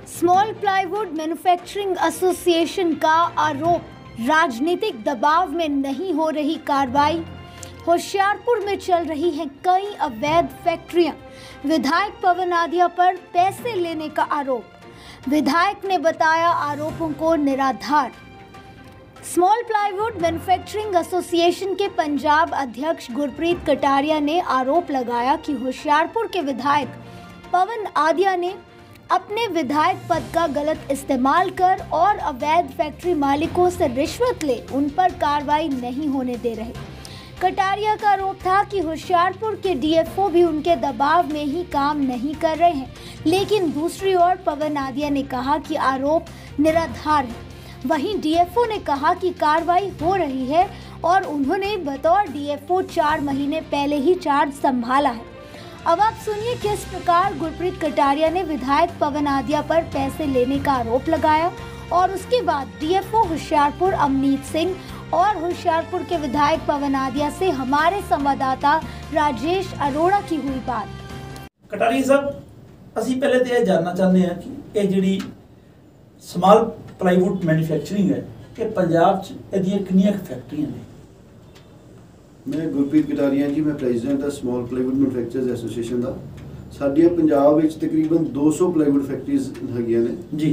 Small plywood manufacturing association का आरोप, राजनीतिक दबाव में नहीं हो रही कार्रवाई। होशियारपुर में चल रही हैं कई अवैध फैक्ट्रियां। विधायक पवन आदिया पर पैसे लेने का आरोप। विधायक ने बताया आरोपों को निराधार। स्मॉल प्लाईवुड मैन्युफैक्चरिंग एसोसिएशन के पंजाब अध्यक्ष गुरप्रीत कटारिया ने आरोप लगाया कि होशियारपुर के विधायक पवन आदिया ने अपने विधायक पद का गलत इस्तेमाल कर और अवैध फैक्ट्री मालिकों से रिश्वत ले उन पर कार्रवाई नहीं होने दे रहे। कटारिया का आरोप था कि होशियारपुर के डीएफओ भी उनके दबाव में ही काम नहीं कर रहे हैं, लेकिन दूसरी ओर पवन आदिया ने कहा कि आरोप निराधार है। वहीं डीएफओ ने कहा कि कार्रवाई हो रही है और उन्होंने बतौर डीएफओ 4 महीने पहले ही चार्ज संभाला है। अब आप सुनिए किस प्रकार गुरप्रीत कटारिया ने विधायक पवन आदिया पर पैसे लेने का आरोप लगाया और उसके बाद डीएफओ होशियारपुर अमनीत सिंह और होशियारपुर के विधायक पवन आदिया से हमारे संवाददाता राजेश अरोड़ा की हुई बात। कटारिया साहब, असी पहले तो यह जानना चाहते हैं कि ये जी स्मॉल प्लाईवुड मैन्युफैक्चरिंग है कि पंजाब कितनी फैक्ट्रियां ने। मैं गुरप्रीत कटारिया जी, मैं प्रेजिडेंट हाँ स्मॉल प्लाईवुड मैन्युफैक्चरर्स एसोसीएशन का। साडियां पंजाब विच तकरीबन 200 प्लाईवुड फैक्ट्रीज हैगियां ने जी।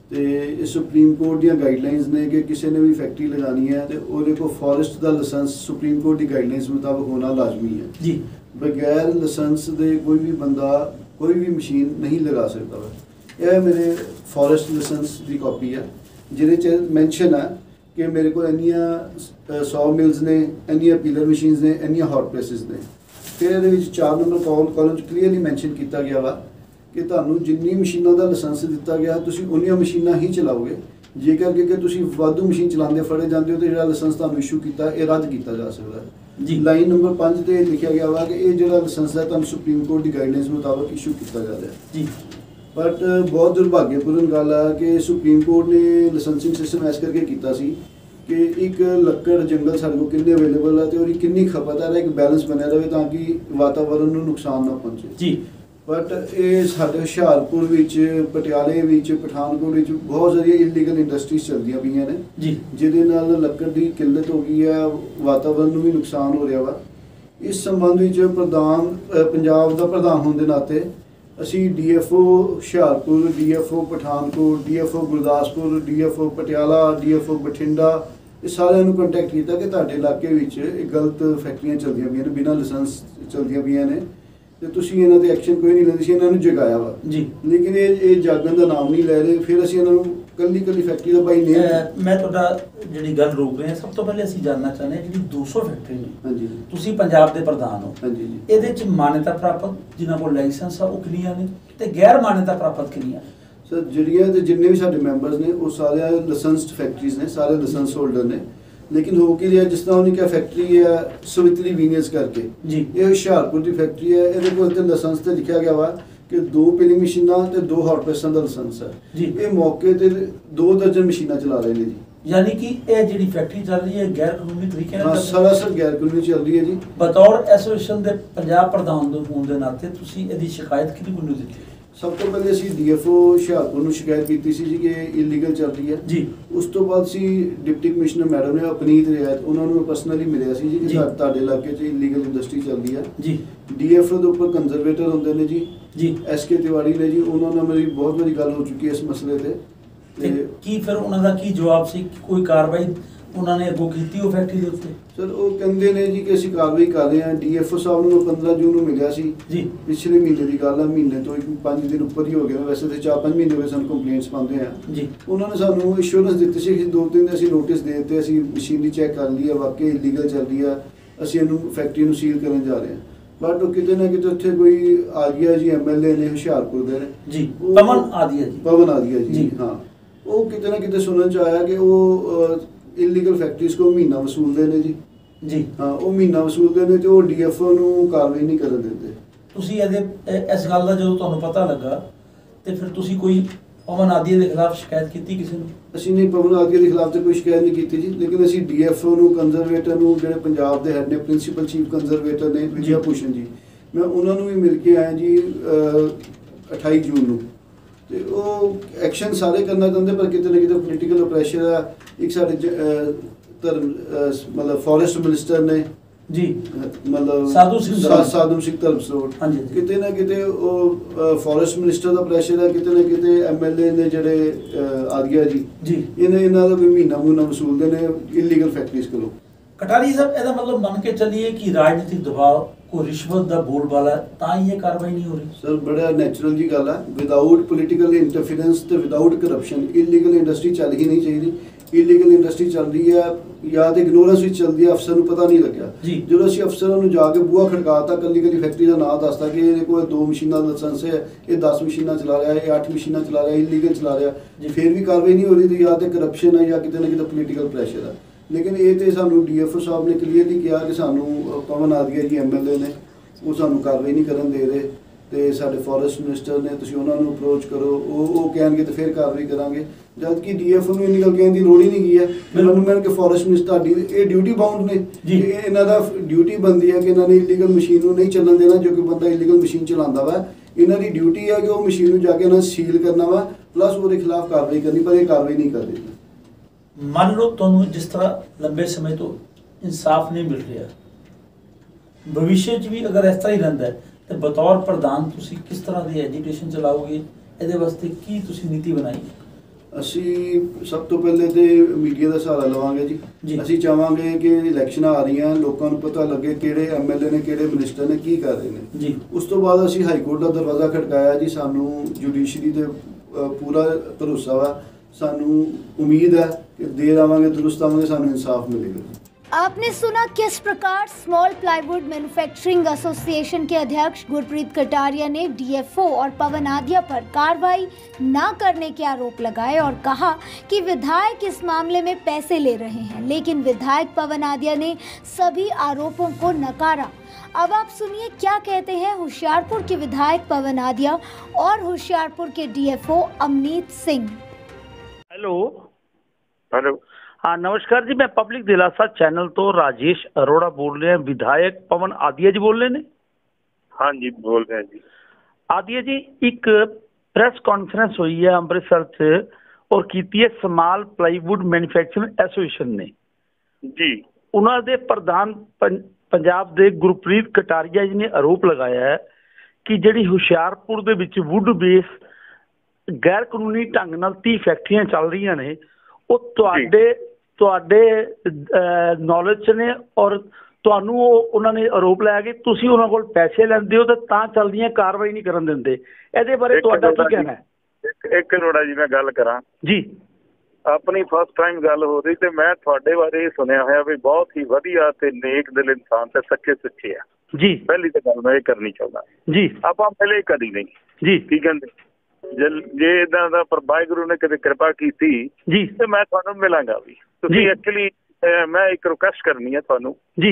तो सुप्रीम कोर्ट दी गाइडलाइंस ने कि किसी ने भी फैक्ट्री लगानी है तो उहदे को फॉरेस्ट का लाइसेंस सुप्रीम कोर्ट की गाइडलाइंस मुताबिक होना लाजमी है जी। बगैर लाइसेंस दे कोई भी बंदा कोई भी मशीन नहीं लगा सकता है। यह मेरे फॉरेस्ट लाइसेंस की कॉपी है जिहदे मैंशन है कि मेरे को इन्नियां 100 मिल्स ने, इन्नियां पीलर मशीन्स ने, इन्नियां हॉट प्रेसिस ने। फिर ये 4 नंबर कॉलम क्लीयरली मैंशन किया गया वा कि तुहानूं जिन्नी मशीनों का लाइसेंस दिता गया तुसीं उन्नियां मशीनां ही चलाओगे। जेकर कि तुसीं वाधू मशीन चलाते फड़े जाते हो तो जो लाइसेंस तुहानूं इशू किया ये रद्द किया जा सकता है जी। लाइन नंबर 5 ते लिखा गया वा कि ये जो लाइसेंस है तुहानूं सुप्रीम कोर्ट की गाइडलाइंस मुताबिक इशू किया जा रहा है जी। बट बहुत दुर्भाग्यपूर्ण गल है कि सुप्रीम कोर्ट ने लाइसेंसिंग सिस्टम इस करके किया कि एक लक्कड़ जंगल साढ़े को कितने अवेलेबल है तो और कितनी खपत है एक बैलेंस बने रहे ताकि वातावरण को नुकसान ना पहुँचे जी। बट ये साढ़े हुशियारपुर पटियाले पठानकोट बहुत सारी इलीगल इंडस्ट्रीज चलदियां पईयां ने जी, जिहदे नाल लक्कड़ की किल्लत हो गई है, वातावरण को भी नुकसान हो रहा वा। इस संबंध में प्रधान पंजाब का प्रधान होने के नाते असी DFO Hoshiarpur, DFO Pathankot, DFO Gurdaspur, DFO Patiala, DFO Bathinda ये सारिਆਂ ਨੂੰ ਕੰਟੈਕਟ ਕੀਤਾ कि ਤੁਹਾਡੇ इलाके ਵਿੱਚ गलत फैक्ट्रियां चलदियां पईयां ने, बिना लाइसेंस चलदियां पईयां ने ਤੇ ਤੁਸੀਂ ਇਹਨਾਂ ਤੇ ਐਕਸ਼ਨ ਕੋਈ ਨਹੀਂ ਲੈਂਦੇ ਸੀ, ਇਹਨਾਂ ਨੂੰ ਜਗਾਇਆ ਵਾ ਜੀ। ਲੇਕਿਨ ਇਹ ਜਾਗਣ ਦਾ ਨਾਮ ਨਹੀਂ ਲੈ ਰਹੇ। ਫਿਰ ਅਸੀਂ ਇਹਨਾਂ ਨੂੰ ਕੱਲੀ ਫੈਕਟਰੀ ਦਾ ਬਾਈ ਨੇਮ ਮੈਂ ਤੁਹਾਡਾ ਜਿਹੜੀ ਗੱਲ ਰੋਕ ਰਹੇ ਹਾਂ, ਸਭ ਤੋਂ ਪਹਿਲੇ ਅਸੀਂ ਜਾਨਣਾ ਚਾਹੁੰਦੇ ਹਾਂ ਜਿਹੜੀ 200 ਫੈਕਟਰੀ ਨੇ ਹਾਂਜੀ ਤੁਸੀਂ ਪੰਜਾਬ ਦੇ ਪ੍ਰਧਾਨ ਹੋ ਹਾਂਜੀ ਜੀ, ਇਹਦੇ ਚ ਮਾਨਤਾ ਪ੍ਰਾਪਤ ਜਿਨ੍ਹਾਂ ਕੋਲ ਲਾਇਸੈਂਸ ਆ ਉਹ ਕਿੰਨੀਆਂ ਨੇ ਤੇ ਗੈਰ ਮਾਨਤਾ ਪ੍ਰਾਪਤ ਕਿੰਨੀਆਂ? ਸਰ ਜਿਹੜੀਆਂ ਤੇ ਜਿੰਨੇ ਵੀ ਸਾਡੇ ਮੈਂਬਰਸ ਨੇ ਉਹ ਸਾਰੇ ਲਾਇਸੈਂਸਡ ਫੈਕਟਰੀਜ਼ ਨੇ, ਸਾਰੇ ਲਾਇਸੈਂਸ ਹੋਲਡਰ ਨੇ। लेकिन हो कि जिस तरह उन्हें क्या फैक्ट्री है सवित्री वीनियर्स करके जी, ये हुशियारपुर की फैक्ट्री है। ये को लाइसेंस से लिखा गया वा कि 2 पिलिंग मशीना ते 2 हॉट प्रेसां का लाइसेंस है जी। ये मौके ते 2 दर्जन मशीना चला रहे हैं जी। यानी कि ये जी फैक्ट्री चल रही है गैर कानूनी तरीके हाँ सरासर गैर कानूनी चल रही है जी। बतौर एसोसिएशन के पंजाब प्रधान होने के नाते तुसीं इहदी शिकायत किहनूं कोई दित्ती? सब तो पहले असी डीएफओ हुशियारपुर को शिकायत की सी कि इलीगल चल रही है जी। उस तो बाद असी डिप्टी कमिश्नर मैडम ने अपनीत रियायत उन्होंने पर्सनली मिले सी कि तुहाडे इलाके च इलीगल इंडस्ट्री चल रही है जी। डीएफओ के उपर कंजरवेटर होंदे ने जी एसके तिवाड़ी ने जी, उन्होंने मेरी बहुत बड़ी गल हो चुकी है इस मसले ते की फिर उन्होंने की जवाब सी कोई कार्रवाई उन्होंने अगों की हो फैक्ट्री के उत्ते? सर वो कहते हैं जी कि असीं कार्रवाई कर रहे हैं। डीएफओ साहब को 15 जून को मिलिया सी जी, पिछले महीने की गल है, महीने तो 5 दिन ऊपर ही हो गया। वैसे तो 4-5 महीने हो गए कंप्लेंट्स पाते हैं जी। उन्होंने सानू इंश्योरेंस दी सी 2-3 दिन नोटिस दे दिते, असीं मशीनरी चैक कर ली है, वाकई इलीगल चल रही है, असीं इहनूं फैक्ट्री नूं सील करन जा रहे हैं। बट किते ना किते उत्थे कोई आ गया जी, एमएलए ने हुशियारपुर दे जी पवन आदिया जी हाँ, वो किते ना किते सुनने च आया कि वो इलीगल फैक्ट्रीज को महीना वसूलते हैं जी हाँ, वो महीना वसूलते हैं तो डीएफओ को कार्रवाई नहीं करन देते। तुसीं इस गल का जो तुहानूं पता लगा तो फिर तुसीं कोई पवन आदिया के खिलाफ शिकायत की किसी ने? असीं नहीं पवन आदिया के खिलाफ तो कोई शिकायत नहीं की जी, लेकिन असीं डीएफओ को कंजरवेटर को जो पंजाब के हैड ने प्रिंसीपल चीफ कंजरवेटर ने विजय भूषण जी, मैं उन्होंने भी मिल के आया जी 28 जून को। ਤੇ ਉਹ ਐਕਸ਼ਨ ਸਾਰੇ ਕਰਨਾ ਚਾਹੁੰਦੇ ਪਰ ਕਿਤੇ ਨਾ ਕਿਤੇ ਪੋਲੀਟੀਕਲ ਪ੍ਰੈਸ਼ਰ ਆ। ਇੱਕ ਸਾਡੇ ਧਰਮ ਮਤਲਬ ਫੋਰੈਸਟ ਮਿਨਿਸਟਰ ਨੇ ਜੀ ਮਤਲਬ ਸਾਧੂ ਸਿੰਘ ਧਰਮਸੋਤ, ਕਿਤੇ ਨਾ ਕਿਤੇ ਉਹ ਫੋਰੈਸਟ ਮਿਨਿਸਟਰ ਦਾ ਪ੍ਰੈਸ਼ਰ ਹੈ, ਕਿਤੇ ਨਾ ਕਿਤੇ ਐਮਐਲਏ ਨੇ ਜਿਹੜੇ ਆਦਿਆ ਜੀ ਇਹਨਾਂ ਦਾ ਵੀ ਮਹੀਨਾ ਵਸੂਲਦੇ ਨੇ ਇਲੀਗਲ ਫੈਕਟਰੀਜ਼ ਕੋਲੋਂ। ਕਟਾਰੀ ਸਾਹਿਬ, ਇਹਦਾ ਮਤਲਬ ਮੰਨ ਕੇ ਚੱਲੀਏ ਕਿ ਰਾਜਨੀਤਿਕ ਦਬਾਅ ਕੋਈ ਰਿਸ਼ਵਤ ਦਾ ਬੋਲਬਾਲਾ ਤਾਂ ਹੀ ਇਹ ਕਾਰਵਾਈ ਨਹੀਂ ਹੋ ਰਹੀ? ਸਰ ਬੜਾ ਨੈਚੁਰਲ ਜੀ ਗੱਲ ਹੈ। ਵਿਦਆਊਟ ਪੋਲੀਟੀਕਲ ਇੰਟਰਫੀਰੈਂਸ ਤੇ ਵਿਦਆਊਟ ਕਰਪਸ਼ਨ ਇਲੀਗਲ ਇੰਡਸਟਰੀ ਚੱਲ ਹੀ ਨਹੀਂ ਚਾਹੀਦੀ। ਇਲੀਗਲ ਇੰਡਸਟਰੀ ਚੱਲ ਰਹੀ ਹੈ ਜਾਂ ਤੇ ਇਗਨੋਰੈਂਸ ਵਿੱਚ ਚੱਲਦੀ ਹੈ, ਅਫਸਰ ਨੂੰ ਪਤਾ ਨਹੀਂ ਲੱਗਿਆ। ਜਦੋਂ ਅਸੀਂ ਅਫਸਰਾਂ ਨੂੰ ਜਾ ਕੇ ਬੂਹਾ ਖੜਕਾਤਾ, ਕੱਲੀ ਫੈਕਟਰੀ ਦਾ ਨਾਂ ਦੱਸਦਾ ਕਿ ਇਹਦੇ ਕੋਲ 2 ਮਸ਼ੀਨਾਂ ਦਾ ਲਾਇਸੈਂਸ ਹੈ, ਇਹ 10 ਮਸ਼ੀਨਾਂ ਚਲਾ ਰਿਹਾ, ਇਹ 8 ਮਸ਼ੀਨਾਂ ਚਲਾ ਰਿਹਾ, ਇਲੀਗਲ ਚਲਾ ਰਿਹਾ, ਫਿਰ ਵੀ ਕਾਰਵਾਈ ਨਹੀਂ ਹੋ ਰਹੀ ਤੇ ਜਾਂ ਤੇ ਕਰਪਸ਼ਨ ਹੈ ਜਾਂ ਕਿਤੇ ਨਾ ਕਿਤੇ ਪੋਲੀਟੀਕਲ ਪ੍ਰੈਸ਼ਰ ਹੈ। ਲੇਕਿਨ ਇਹ ਤੇ ਸਾਨੂੰ ਡੀਐਫਓ ਸਾਹਿਬ ਨੇ ਕਲੀਅਰਲੀ ਕਿਹਾ ਕਿ ਸਾਨੂੰ ਪਵਨ ਆਦਿਆ ਜੀ ਐਮਐਲਏ ਨੇ ਉਹ ਸਾਨੂੰ ਕਾਰਵਾਈ ਨਹੀਂ ਕਰਨ ਦੇ ਰਹੇ ਤੇ ਸਾਡੇ ਫੋਰੈਸਟ ਮਿਨਿਸਟਰ ਨੇ, ਤੁਸੀਂ ਉਹਨਾਂ ਨੂੰ ਅਪਰੋਚ ਕਰੋ, ਉਹ ਕਹਿਣਗੇ ਤੇ ਫਿਰ ਕਾਰਵਾਈ ਕਰਾਂਗੇ। ਜਦ ਕਿ ਡੀਐਫਓ ਨੂੰ ਇੰਨੀ ਗੱਲ ਕਹਿਣ ਦੀ ਲੋੜ ਹੀ ਨਹੀਂ ਗਈ ਹੈ। ਮੈਨੂੰ ਮੈਂ ਕਿ ਫੋਰੈਸਟ ਮਿਨਿਸਟਰ ਤੁਹਾਡੀ ਇਹ ਡਿਊਟੀ ਬਾਉਂਡ ਨੇ, ਇਹਨਾਂ ਦਾ ਡਿਊਟੀ ਬਣਦੀ ਹੈ ਕਿ ਇਹਨਾਂ ਨੇ ਇਲੀਗਲ ਮਸ਼ੀਨ ਨੂੰ ਨਹੀਂ ਚੱਲਣ ਦੇਣਾ। ਜੋ ਕਿ ਬੰਦਾ ਇਲੀਗਲ ਮਸ਼ੀਨ ਚਲਾਉਂਦਾ ਵਾ, ਇਹਨਾਂ ਦੀ ਡਿਊਟੀ ਹੈ ਕਿ ਉਹ ਮਸ਼ੀਨ ਨੂੰ ਜਾ ਕੇ ਇਹਨਾਂ ਸੀਲ ਕਰਨਾ ਵਾ, ਪਲੱਸ ਉਹਦੇ ਖਿਲਾਫ ਕਾਰਵਾਈ ਕਰਨੀ, ਪਰ ਇਹ ਕਾਰਵਾਈ ਨਹੀਂ ਕਰਦੇ। ਮੰਨ ਲਓ ਤੁਹਾਨੂੰ ਜਿਸ ਤਰ੍ਹਾਂ ਲੰਬੇ ਸਮੇਂ ਤੋਂ ਇਨਸਾਫ ਨਹੀਂ ਮਿਲ ਰਿਹਾ, ਭਵਿष्य 'ਚ ਵੀ ਅਗਰ ਇਸ ਤਰ੍ਹਾਂ ਹੀ ਰਹਿੰਦਾ ਤੇ ਬਤੌਰ ਪ੍ਰਧਾਨ ਤੁਸੀਂ ਕਿਸ ਤਰ੍ਹਾਂ ਦੀ ਐਜੀਟੇਸ਼ਨ ਚਲਾਓਗੇ? ਇਹਦੇ ਵਾਸਤੇ ਕੀ ਤੁਸੀਂ ਨੀਤੀ ਬਣਾਈ? ਅਸੀਂ ਸਭ ਤੋਂ ਪਹਿਲੇ ਤੇ ਮੀਡੀਆ ਦਾ ਸਹਾਰਾ ਲਵਾਂਗੇ ਜੀ। ਅਸੀਂ ਚਾਹਾਂਗੇ ਕਿ ਇਲੈਕਸ਼ਨਾਂ ਆ ਰਹੀਆਂ, ਲੋਕਾਂ ਨੂੰ ਪਤਾ ਲੱਗੇ ਕਿਹੜੇ ਐਮਐਲਏ ਨੇ ਕਿਹੜੇ ਮਿਨਿਸਟਰ ਨੇ ਕੀ ਕਰ ਰਹੇ ਨੇ ਜੀ। ਉਸ ਤੋਂ ਬਾਅਦ ਅਸੀਂ ਹਾਈ ਕੋਰਟ ਦਾ ਦਰਵਾਜ਼ਾ ਖੜਕਾਇਆ ਜੀ। ਸਾਨੂੰ ਜੁਡੀਸ਼ਰੀ ਤੇ ਪੂਰਾ ਭਰੋਸਾ ਵਾ, ਸਾਨੂੰ ਉਮੀਦ है कि देर आवांगे दुरुस्त आवांगे, सानू इंसाफ मिलेगा। आपने सुना किस प्रकार स्मॉल प्लाईवुड मैन्युफैक्चरिंग एसोसिएशन के अध्यक्ष गुरप्रीत कटारिया ने डीएफओ और पवन आदिया पर कार्रवाई न करने के आरोप लगाए और कहा कि विधायक इस मामले में पैसे ले रहे हैं, लेकिन विधायक पवन आदिया ने सभी आरोपों को नकारा। अब आप सुनिए क्या कहते हैं होशियारपुर के विधायक पवन आदिया और होशियारपुर के डीएफओ अमनीत सिंह। हेलो हाँ नमस्कार जी, मैं पब्लिक दिलासा चैनल तो राजेश अरोड़ा बोल रहे हैं। विधायक पवन आदिया जी बोल रहे हैं? हाँ जी बोल रहे हैं जी। आदिया जी, एक प्रेस कॉन्फ्रेंस हुई है अमृतसर से और की है स्मॉल प्लाईवुड मैन्युफैक्चरिंग एसोसिएशन ने जी। उन्होंने प्रधान पंजाब के गुरप्रीत कटारिया जी ने आरोप लगाया है कि जिहड़ी हुशियारपुर दे विच वुड बेस गैर कानूनी ढंग नाल 30 फैक्ट्रियां चल रही ने, वो ਤੁਹਾਡੇ ਨੌਲੇਜ 'ਚ ਨੇ ਔਰ ਤੁਹਾਨੂੰ ਉਹਨਾਂ ਨੇ ਆਰੋਪ ਲਾਇਆ ਕਿ ਤੁਸੀਂ ਉਹਨਾਂ ਕੋਲ ਪੈਸੇ ਲੈਂਦੇ ਹੋ ਤੇ ਤਾਂ ਚੱਲਦੀਆਂ ਕਾਰਵਾਈ ਨਹੀਂ ਕਰਨ ਦਿੰਦੇ। ਇਹਦੇ ਬਾਰੇ ਤੁਹਾਡਾ ਕੀ ਕਹਿਣਾ ਹੈ? ਇੱਕ ਕਰੋੜਾ ਜੀ ਮੈਂ ਗੱਲ ਕਰਾਂ ਜੀ। ਆਪਣੀ ਫਸਟ ਟਾਈਮ ਗੱਲ ਹੋ ਰਹੀ ਤੇ ਮੈਂ ਤੁਹਾਡੇ ਬਾਰੇ ਸੁਣਿਆ ਹੋਇਆ ਵੀ ਬਹੁਤ ਹੀ ਵਧੀਆ ਤੇ ਨੇਕ ਦਿਲ ਇਨਸਾਨ ਤੇ ਸੱਚੇ ਸੁੱਚੇ ਆ ਜੀ। ਪਹਿਲੀ ਤਾਂ ਗੱਲ ਮੈਂ ਇਹ ਕਰਨੀ ਚਾਹੁੰਦਾ ਜੀ। ਆਪਾਂ ਪਹਿਲੇ ਕਦੀ ਨਹੀਂ ਜੀ ਕੀ ਕਹਿੰਦੇ ਜੇ ਇਦਾਂ ਦਾ ਪਰ ਵਾਹਿਗੁਰੂ ਨੇ ਕਦੇ ਕਿਰਪਾ ਕੀਤੀ ਜੀ ਤੇ ਮੈਂ ਤੁਹਾਨੂੰ ਮਿਲਾਂਗਾ ਵੀ। ਤੁਸੀਂ ਐਕਚੁਅਲੀ ਮੈਂ ਇੱਕ ਰਿਕੁਐਸਟ ਕਰਨੀ ਹੈ ਤੁਹਾਨੂੰ ਜੀ,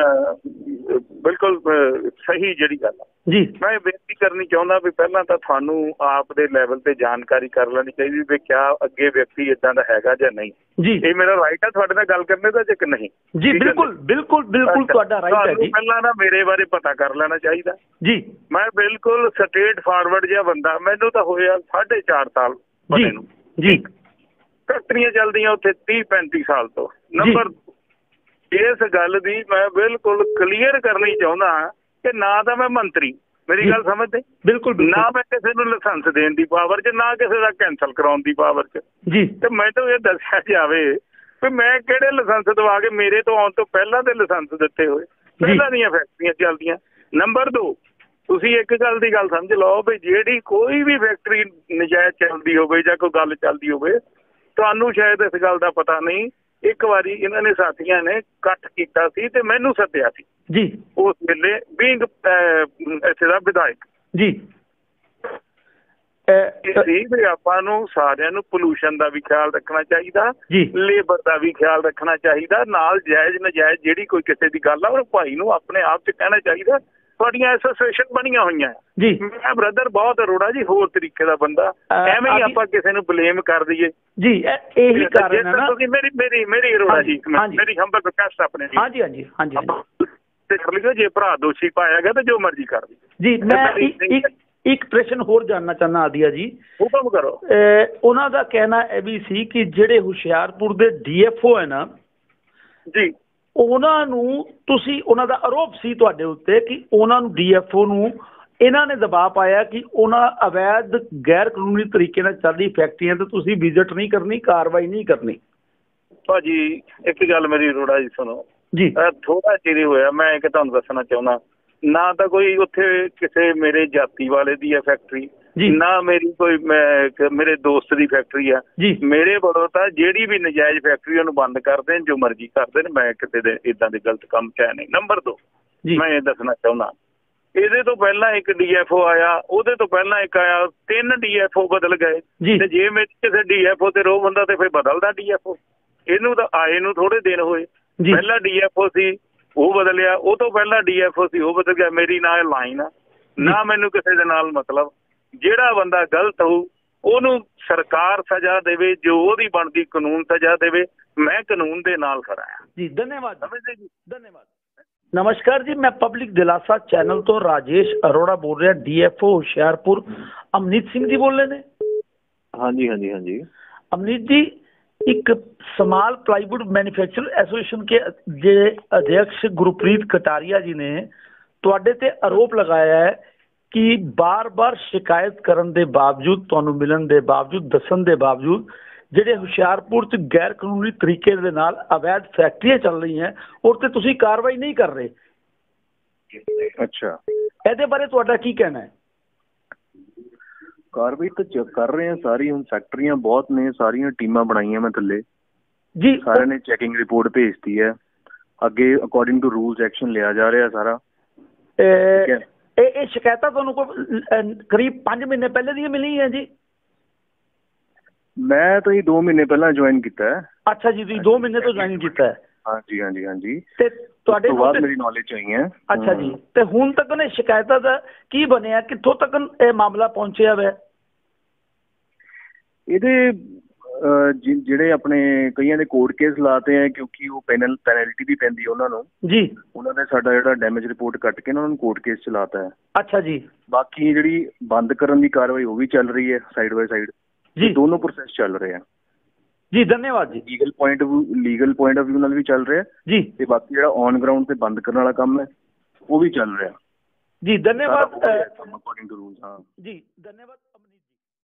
ਬਿਲਕੁਲ ਸਹੀ ਜਿਹੜੀ ਗੱਲ ਜੀ। ਮੈਂ ਬੇਨਤੀ ਕਰਨੀ ਚਾਹੁੰਦਾ ਵੀ ਪਹਿਲਾਂ ਤਾਂ ਤੁਹਾਨੂੰ ਆਪ ਦੇ ਲੈਵਲ ਤੇ ਜਾਣਕਾਰੀ ਕਰ ਲੈਣੀ ਚਾਹੀਦੀ ਵੀ ਕਿਆ ਅੱਗੇ ਵਿਅਕਤੀ ਏਦਾਂ ਦਾ ਹੈਗਾ ਜਾਂ ਨਹੀਂ ਜੀ। ਇਹ ਮੇਰਾ ਰਾਈਟ ਹੈ ਤੁਹਾਡੇ ਨਾਲ ਗੱਲ ਕਰਨੇ ਦਾ, ਜੇ ਕਿ ਨਹੀਂ ਜੀ? ਬਿਲਕੁਲ ਬਿਲਕੁਲ ਬਿਲਕੁਲ ਤੁਹਾਡਾ ਰਾਈਟ ਹੈ ਜੀ। ਪਹਿਲਾਂ ਨਾ ਮੇਰੇ ਬਾਰੇ ਪਤਾ ਕਰ ਲੈਣਾ ਚਾਹੀਦਾ ਜੀ। ਮੈਂ ਬਿਲਕੁਲ ਸਟੇਟ ਫਾਰਵਰਡ ਜਿਹਾ ਬੰਦਾ, ਮੈਨੂੰ ਤਾਂ ਹੋਇਆ 4.5 ਸਾਲ ਬਣੇ ਨੂੰ ਜੀ। ਫੈਕਟਰੀਆਂ ਚੱਲਦੀਆਂ ਉੱਥੇ 30-35 ਸਾਲ ਤੋਂ। ਨੰਬਰ ਇਸ ਗੱਲ ਦੀ ਮੈਂ ਬਿਲਕੁਲ ਕਲੀਅਰ ਕਰਨੀ ਚਾਹੁੰਦਾ ਕਿ ਨਾ ਤਾਂ ਮੈਂ ਮੰਤਰੀ, ਮੇਰੀ ਗੱਲ ਸਮਝਦੇ ਬਿਲਕੁਲ, ਨਾ ਮੈਂ ਕਿਸੇ ਨੂੰ ਲਾਇਸੈਂਸ ਦੇਣ ਦੀ ਪਾਵਰ 'ਚ, ਨਾ ਕਿਸੇ ਦਾ ਕੈਂਸਲ ਕਰਾਉਣ ਦੀ ਪਾਵਰ 'ਚ ਜੀ। ਤੇ ਮੈਨੂੰ ਇਹ ਦੱਸਿਆ ਜਾਵੇ ਵੀ ਮੈਂ ਕਿਹੜੇ ਲਾਇਸੈਂਸ ਦਵਾ ਕੇ ਮੇਰੇ ਤੋਂ ਆਉਣ ਤੋਂ ਪਹਿਲਾਂ ਦੇ ਲਾਇਸੈਂਸ ਦਿੱਤੇ ਹੋਏ ਪਹਿਲਾਂ ਦੀਆਂ ਫੈਕਟਰੀਆਂ ਚੱਲਦੀਆਂ। ਨੰਬਰ 2, ਤੁਸੀਂ ਇੱਕ ਗੱਲ ਦੀ ਗੱਲ ਸਮਝ ਲਓ ਵੀ ਜਿਹੜੀ ਕੋਈ ਵੀ ਫੈਕਟਰੀ ਨਜਾਇਜ਼ ਚੱਲਦੀ ਹੋਵੇ ਜਾਂ ਕੋਈ ਗੱਲ ਚੱਲਦੀ ਹੋਵੇ, ਤੁਹਾਨੂੰ ਸ਼ਾਇਦ ਇਸ ਗੱਲ ਦਾ ਪਤਾ ਨਹੀਂ, ਇੱਕ ਵਾਰੀ ਇਹਨਾਂ ਨੇ ਸਾਥੀਆਂ ਨੇ ਇਕੱਠ ਕੀਤਾ ਸੀ ਤੇ ਮੈਨੂੰ ਸੱਦਿਆ ਸੀ ਜੀ। ਉਸ ਵੇਲੇ ਬੀਇੰਗ ਇੱਥੇ ਦਾ ਵਿਧਾਇਕ ਜੀ ਸੀ ਵੀ ਆਪਾਂ ਨੂੰ ਸਾਰਿਆਂ ਨੂੰ ਪੋਲੂਸ਼ਨ ਦਾ ਵੀ ਖਿਆਲ ਰੱਖਣਾ ਚਾਹੀਦਾ, ਲੇਬਰ ਦਾ ਵੀ ਖਿਆਲ ਰੱਖਣਾ ਚਾਹੀਦਾ, ਨਾਲ ਜਾਇਜ਼ ਨਜਾਇਜ਼ ਜਿਹੜੀ ਕੋਈ ਕਿਸੇ ਦੀ ਗੱਲ ਆ ਉਹ ਭਾਈ ਨੂੰ ਆਪਣੇ ਆਪ 'ਚ ਕਹਿਣਾ ਚਾਹੀਦਾ। ਤੁਹਾਡੀਆਂ ਐਸੋਸੀਏਸ਼ਨ ਬਣੀਆਂ ਹੋਈਆਂ ਜੀ। ਮੈਂ ਬ੍ਰਦਰ ਬਹੁਤ ਅਰੋੜਾ ਜੀ ਹੋਰ ਤਰੀਕੇ ਦਾ ਬੰਦਾ, ਐਵੇਂ ਹੀ ਆਪਾਂ ਕਿਸੇ ਨੂੰ ਬਲੇਮ ਕਰ ਦਈਏ ਜੀ। ਇਹੀ ਕਾਰਨ ਹੈ ਨਾ। ਤੁਸੀਂ ਮੇਰੀ ਅਰੋੜਾ ਜੀ, ਮੇਰੀ ਹੰਬਲ ਰਿਕੁਐਸਟ ਆਪਣੇ ਹਾਂਜੀ ਹਾਂਜੀ ਹਾਂਜੀ ਤੇ ਕਰ ਲਿਓ, ਜੇ ਭਰਾ ਦੋਸ਼ੀ ਪਾਇਆ ਗਿਆ ਤਾਂ ਜੋ ਮਰਜ਼ੀ ਕਰ ਦਿਓ ਜੀ। ਮੈਂ ਇੱਕ ਪ੍ਰਸ਼ਨ ਹੋਰ ਜਾਨਣਾ ਚਾਹੁੰਦਾ ਆਦੀਆ ਜੀ, ਹੁਕਮ ਕਰੋ। ਉਹਨਾਂ ਦਾ ਕਹਿਣਾ ਇਹ ਵੀ ਸੀ ਕਿ ਜਿਹੜੇ ਹੁਸ਼ਿਆਰਪੁਰ ਦੇ DFO ਹੈ ਨਾ ਜੀ, ਉਹਨਾਂ ਨੂੰ ਤੁਸੀਂ, ਉਹਨਾਂ ਦਾ ਆਰੋਪ ਸੀ ਤੁਹਾਡੇ ਉੱਤੇ ਕਿ ਉਹਨਾਂ ਨੂੰ DFO ਨੂੰ ਇਹਨਾਂ ਨੇ ਦਬਾਅ ਪਾਇਆ ਕਿ ਉਹਨਾਂ ਅਵੈਧ ਗੈਰ ਕਾਨੂੰਨੀ ਤਰੀਕੇ ਨਾਲ ਚੱਲਦੀ ਫੈਕਟਰੀਆਂ ਤੇ ਤੁਸੀਂ ਵਿਜ਼ਿਟ ਨਹੀਂ ਕਰਨੀ, ਕਾਰਵਾਈ ਨਹੀਂ ਕਰਨੀ। ਭਾਜੀ ਇੱਕ ਗੱਲ ਮੇਰੀ ਰੋੜਾ ਜੀ ਸੁਣੋ ਜੀ, ਥੋੜਾ ਚਿਰ ਹੋਇਆ, ਮੈਂ ਇੱਕ ਤੁਹਾਨੂੰ ਦੱਸਣਾ ਚਾਹੁੰਦਾ, ਨਾ ਤਾਂ ਕੋਈ ਉੱਥੇ ਕਿਸੇ ਮੇਰੇ ਜਾਤੀ ਵਾਲੇ ਦੀ ਹੈ ਫੈਕਟਰੀ, ਨਾ ਮੇਰੀ ਕੋਈ ਮੇਰੇ ਦੋਸਤ ਦੀ ਫੈਕਟਰੀ ਆ। ਮੇਰੇ ਵੱਲੋਂ ਤਾਂ ਜਿਹੜੀ ਵੀ ਨਜਾਇਜ਼ ਫੈਕਟਰੀ ਉਹਨੂੰ ਬੰਦ ਕਰ ਦੇਣ, ਜੋ ਮਰਜ਼ੀ ਕਰ ਦੇਣ, ਮੈਂ ਕਿਤੇ ਦੇ ਇਦਾਂ ਦੇ ਗਲਤ ਕੰਮ ਚਾਹ ਨਹੀਂ। ਨੰਬਰ 2 ਮੈਂ ਇਹ ਦੱਸਣਾ ਚਾਹੁੰਦਾ, ਇਹਦੇ ਤੋਂ ਪਹਿਲਾਂ ਇੱਕ DFO ਆਇਆ, ਉਹਦੇ ਤੋਂ ਪਹਿਲਾਂ ਇੱਕ ਆਇਆ, 3 DFO ਬਦਲ ਗਏ। ਤੇ ਜੇ ਮੇਰੇ ਕਿਸੇ DFO ਤੇ ਰੋਹ ਹੁੰਦਾ ਤੇ ਫਿਰ ਬਦਲਦਾ DFO। ਇਹਨੂੰ ਤਾਂ ਆਏ ਨੂੰ ਥੋੜੇ ਦਿਨ ਹੋਏ। ਪਹਿਲਾਂ DFO ਸੀ ਉਹ ਬਦਲਿਆ, ਉਹ ਤੋਂ ਪਹਿਲਾਂ DFO ਸੀ ਉਹ ਬਦਲ ਗਿਆ। ਮੇਰੀ ਨਾ ਲਾਈਨ ਆ, ਨਾ ਮੈਨੂੰ ਕਿਸੇ ਦੇ ਨਾਲ ਮਤਲਬ। ਜਿਹੜਾ ਬੰਦਾ ਗਲਤ ਹੋਊ ਉਹਨੂੰ ਸਰਕਾਰ ਸਜ਼ਾ ਦੇਵੇ, ਜੋ ਉਹਦੀ ਬਣਦੀ ਕਾਨੂੰਨ ਸਜ਼ਾ ਦੇਵੇ। ਮੈਂ ਕਾਨੂੰਨ ਦੇ ਨਾਲ ਖੜਾ ਹਾਂ ਜੀ। ਧੰਨਵਾਦ ਜੀ, ਧੰਨਵਾਦ। ਨਮਸਕਾਰ ਜੀ, ਮੈਂ ਪਬਲਿਕ ਦਿਲਾਸਾ ਚੈਨਲ ਤੋਂ ਰਾਜੇਸ਼ ਅਰੋੜਾ ਬੋਲ ਰਿਹਾ, DFO ਹੁਸ਼ਿਆਰਪੁਰ। ਅਮਨੀਤ ਸਿੰਘ ਜੀ ਬੋਲ ਰਹੇ ਨੇ? ਹਾਂਜੀ ਹਾਂਜੀ ਹਾਂਜੀ। ਅਮਨੀਤ ਜੀ, एक स्मॉल प्लाईवुड मैन्युफैक्चरर एसोसिएशन के जे अध्यक्ष गुरप्रीत कटारिया जी ने तुहाडे ते आरोप लगाया है कि बार बार शिकायत करन दे बावजूद, तुहानू मिलन दे बावजूद, दसन दे बावजूद ਜਿਹੜੇ ਹੁਸ਼ਿਆਰਪੁਰ 'ਚ ਗੈਰ ਕਾਨੂੰਨੀ ਤਰੀਕੇ ਦੇ ਨਾਲ ਅਵੈਧ ਫੈਕਟਰੀਆਂ ਚੱਲ ਰਹੀਆਂ ਔਰ ਤੇ ਤੁਸੀਂ ਕਾਰਵਾਈ ਨਹੀਂ ਕਰ ਰਹੇ। ਅੱਛਾ, ਇਹਦੇ ਬਾਰੇ ਤੁਹਾਡਾ ਕੀ ਕਹਿਣਾ ਹੈ? ਕਾਰਵਾਈ ਤਾਂ ਕਰ ਰਹੇ ਹਾਂ ਸਾਰੀ। ਹੁਣ ਫੈਕਟਰੀਆਂ ਬਹੁਤ ਨੇ, ਸਾਰੀਆਂ ਟੀਮਾਂ ਬਣਾਈਆਂ ਮੈਂ ਥੱਲੇ ਜੀ, ਸਾਰਿਆਂ ਨੇ ਚੈਕਿੰਗ ਰਿਪੋਰਟ ਭੇਜਤੀ ਹੈ। ਅੱਗੇ ਅਕੋਰਡਿੰਗ ਟੂ ਰੂਲਸ ਐਕਸ਼ਨ ਲਿਆ ਜਾ ਰਿਹਾ ਸਾਰਾ। ਇਹ ਸ਼ਿਕਾਇਤਾਂ ਤੁਹਾਨੂੰ ਕੋਈ ਕਰੀਬ 5 ਮਹੀਨੇ ਪਹਿਲੇ ਦੀਆਂ ਮਿਲੀਆਂ ਹੈ ਜੀ? ਮੈਂ ਤਾਂ 2 ਮਹੀਨੇ ਪਹਿਲਾਂ ਜੁਆਇਨ ਕੀਤਾ ਹੈ। ਅੱਛਾ ਜੀ, ਤੁਸੀਂ 2 ਮਹੀਨੇ ਤੋਂ ਜੁਆਇਨ ਕੀਤਾ ਹੈ? ਹਾਂਜੀ ਹਾਂਜੀ ਹਾਂਜੀ। ਤੇ ਤੁਹਾਡੇ ਬਾਅਦ ਮੇਰੀ ਨੌਲੇਜ ਆਈ ਹੈ। ਅੱਛਾ ਜੀ, ਤੇ ਹੁਣ ਤੱਕ ਨੇ ਸ਼ਿਕਾਇਤਾਂ ਦਾ ਕੀ ਬਣਿਆ? ਕਿੱਥੋਂ ਤੱਕ ਇਹ ਮਾਮਲਾ ਪਹੁੰਚਿਆ ਵਾ? ਇਹਦੇ ਜਿਹੜੇ ਆਪਣੇ ਕਈਆਂ ਦੇ ਕੋਰਟ ਕੇਸ ਲਾਤੇ ਹੈ, ਕਿਉਂਕਿ ਉਹ ਪੈਨਲਟੀ ਵੀ ਪੈਂਦੀ ਹੈ ਉਹਨਾਂ ਨੂੰ ਜੀ। ਉਹਨਾਂ ਨੇ ਸਾਡਾ ਜਿਹੜਾ ਡੈਮੇਜ ਰਿਪੋਰਟ ਕੱਟ ਕੇ ਉਹਨਾਂ ਨੂੰ ਕੋਰਟ ਕੇਸ ਚਲਾਤਾ ਹੈ। ਅੱਛਾ ਜੀ। ਬਾਕੀ ਜਿਹੜੀ ਬੰਦ ਕਰਨ ਦੀ ਕਾਰਵਾਈ ਉਹ ਵੀ ਚੱਲ ਰਹੀ ਹੈ ਸਾਈਡ ਬਾਈ ਸਾਈਡ ਜੀ। ਦੋਨੋਂ ਪ੍ਰੋਸੈਸ ਚੱਲ ਰਹੇ ਆ ਜੀ। ਧੰਨਵਾਦ ਜੀ। ਲੀਗਲ ਪੁਆਇੰਟ ਆਫ ਵਿਊ ਨਾਲ ਵੀ ਚੱਲ ਰਿਹਾ ਜੀ, ਤੇ ਬਾਕੀ ਜਿਹੜਾ ਔਨ ਗਰਾਊਂਡ ਤੇ ਬੰਦ ਕਰਨ ਵਾਲਾ ਕੰਮ ਹੈ ਉਹ ਵੀ ਚੱਲ ਰਿਹਾ ਜੀ। ਧੰਨਵਾਦ। ਜੀ, ਧੰਨਵਾਦ।